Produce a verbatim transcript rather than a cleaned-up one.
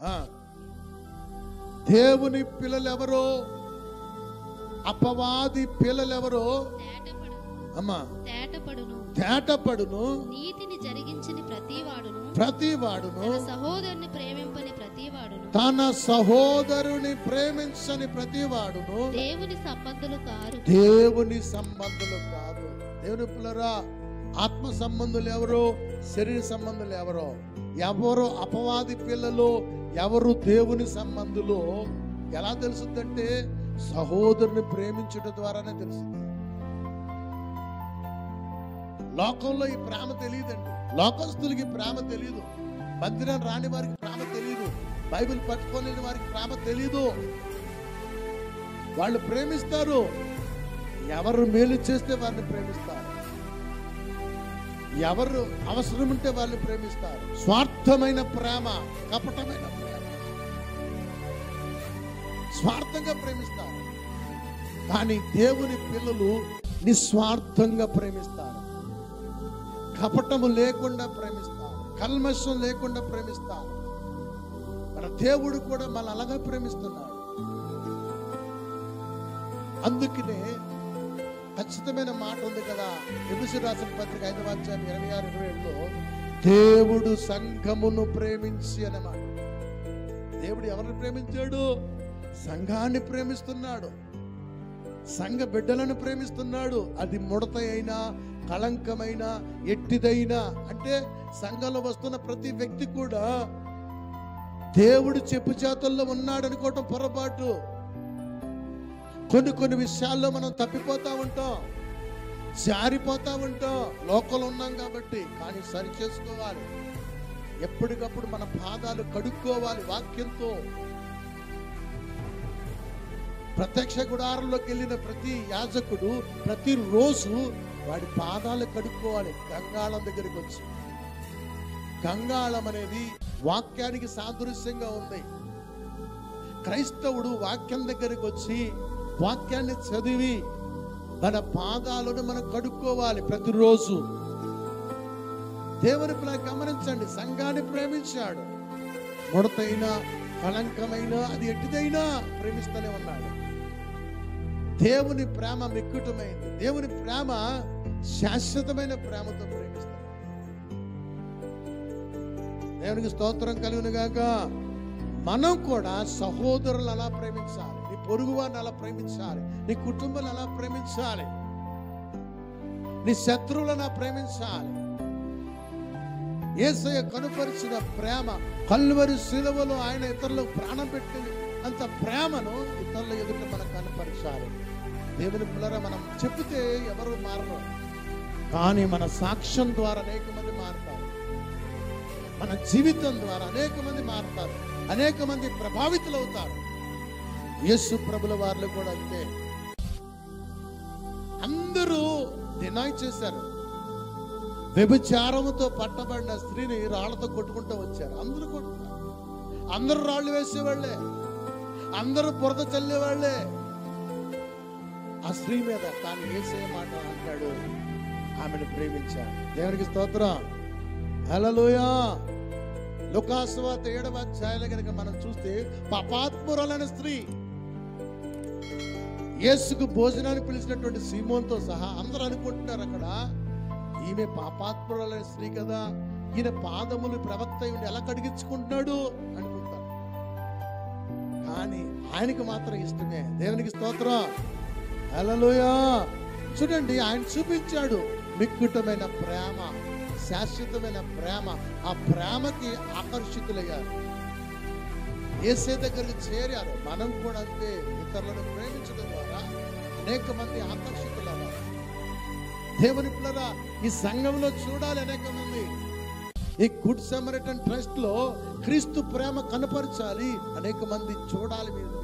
దేవుని పిల్లలు ఎవరో, అపవాది పిల్లలు ఎవరో అమ్మా తేటపడును, నీతిని జరిగించని ప్రతివాడును ప్రతివాడును సహోదరుని ప్రేమింపని ప్రతివాడును తన సహోదరుని ప్రేమించని ప్రతివాడును దేవుని సంబంధులు కారు దేవుని సంబంధులు కాదు. దేవుని పిల్లరా, ఆత్మ సంబంధులు ఎవరు, శరీర సంబంధులు ఎవరో, ఎవరు అపవాది పిల్లలు, ఎవరు దేవుని సంబంధులు ఎలా తెలుసుద్దంటే సహోదరుని ప్రేమించడం ద్వారానే తెలుస్తుంది. లోకంలో ఈ ప్రేమ తెలియదండి, లోకస్తులకి ప్రేమ తెలియదు, మందిరం రాని వారికి ప్రేమ తెలియదు, బైబిల్ పట్టుకోలేని వారికి ప్రేమ తెలియదు. వాళ్ళు ప్రేమిస్తారు, ఎవరు మేలు చేస్తే వారిని ప్రేమిస్తారు, ఎవరు అవసరం ఉంటే వాళ్ళని ప్రేమిస్తారు. స్వార్థమైన ప్రేమ, కపటమైన ప్రేమ, స్వార్థంగా ప్రేమిస్తారు. కానీ దేవుని పిల్లలు నిస్వార్థంగా ప్రేమిస్తారు, కపటము లేకుండా ప్రేమిస్తారు, కల్మషం లేకుండా ప్రేమిస్తారు. మన దేవుడు కూడా మన అలాగే ప్రేమిస్తున్నాడు. అందుకనే ఖచ్చితమైన మాట ఉంది కదా, ఎఫెసీ రాసిన పత్రిక ఐదవ అధ్యాయం ఇరవై ఆరు ఇరవై ఏడులో దేవుడు సంఘమును ప్రేమించి అనే మాట. దేవుడు ఎవరిని ప్రేమించాడు? సంఘాన్ని ప్రేమిస్తున్నాడు, సంఘ బిడ్డలను ప్రేమిస్తున్నాడు. అది ముడత అయినా, కళంకమైన, ఎట్టిదైనా, అంటే సంఘంలో వస్తున్న ప్రతి వ్యక్తి కూడా దేవుడు చెప్పు చేతుల్లో ఉన్నాడు అనుకోవటం పొరపాటు. కొన్ని కొన్ని విషయాల్లో మనం తప్పిపోతా ఉంటాం, జారిపోతా ఉంటాం, లోకంలో ఉన్నాం కాబట్టి. కానీ సరి చేసుకోవాలి, ఎప్పటికప్పుడు మన పాదాలు కడుక్కోవాలి వాక్యంతో. ప్రత్యక్ష గుడారంలోకి వెళ్ళిన ప్రతి యాజకుడు ప్రతిరోజు వాడి పాదాలు కడుక్కోవాలి గంగాళం దగ్గరికి వచ్చి. గంగాళం అనేది వాక్యానికి సాదృశ్యంగా ఉంది. క్రైస్తవుడు వాక్యం దగ్గరికి వచ్చి వాక్యాన్ని చదివి మన పాదాలను మనం కడుక్కోవాలి ప్రతిరోజు. దేవుని పిల్ల గమనించండి, సంఘాన్ని ప్రేమించాడు. ముడతైనా, కళంకమైన, అది ఎట్టిదైనా ప్రేమిస్తూనే ఉన్నాడు. దేవుని ప్రేమ మిక్కుటమైంది, దేవుని ప్రేమ శాశ్వతమైన ప్రేమతో ప్రేమిస్తాడు. దేవునికి స్తోత్రం కలుగును గాక. మనం కూడా సహోదరులు అలా ప్రేమించాలి, నీ పొరుగు వారిని అలా ప్రేమించాలి, నీ కుటుంబాన్ని అలా ప్రేమించాలి, నీ శత్రువులను ప్రేమించాలి. యేసయ్య కనుపరిచిన ప్రేమ, కల్వరి శిలువలో ఆయన ఇతరులకు ప్రాణం పెట్టింది, అంత ప్రేమను ఇతరుల ఎదుట మనం కనపరచాలి. దేవుని పిల్లరా, మనం చెప్తే ఎవరు మారరు, కానీ మన సాక్ష్యం ద్వారా అనేక మంది మారుతారు, మన జీవితం ద్వారా అనేక మంది మారుతారు, అనేక మంది ప్రభావితులు అవుతారు. యేసు ప్రభుల వారిలో కూడా అంతే. అందరూ డినై చేశారు. వ్యభిచారముతో పట్టబడిన స్త్రీని రాళ్లతో కొట్టుకుంటూ వచ్చారు. అందరూ కొట్టుకున్నారు, అందరూ రాళ్ళు వేసేవాళ్లే, అందరూ బురద చల్లేవాళ్లే ఆ స్త్రీ మీద. కానీ యేసయ్య మాట అంటాడు, ఆమెను ప్రేమించాడు. దేవునికి స్తోత్రం, హల్లెలూయా. లూకాసు వార్త ఏడవ అధ్యాయంలో కనుక మనం చూస్తే పాపాత్మురాలైన స్త్రీ యేసుకు భోజనానికి పిలిచినటువంటి సీమోన్తో సహా అందరూ అనుకుంటున్నారు అక్కడ, ఈమె పాపాత్మురాలైన స్త్రీ కదా, ఈయన పాదములు ప్రవక్త ఉండి ఎలా కడిగించుకుంటున్నాడు అనుకుంటారు. కానీ ఆయనకు మాత్రం ఇష్టమే. దేవునికి స్తోత్రం, హల్లెలూయా. చూడండి, ఆయన చూపించాడు మిక్కుటమైన ప్రేమ, శాశ్వతమైన ప్రేమ. ఆ ప్రేమకి ఆకర్షితులయ్యారు, యేసే దగ్గరికి చేరారు. మనం కూడా అంతే, ఇతరులను ప్రేమించడం ద్వారా అనేక మంది ఆకర్షితులయ్యారు. దేవుని పిల్లరా, ఈ సంఘంలో చూడాలి అనేక మంది. ఈ గుడ్ సమరిటన్ ట్రస్ట్ లో క్రీస్తు ప్రేమ కనపరచాలి, అనేక మంది చూడాలి. మీరు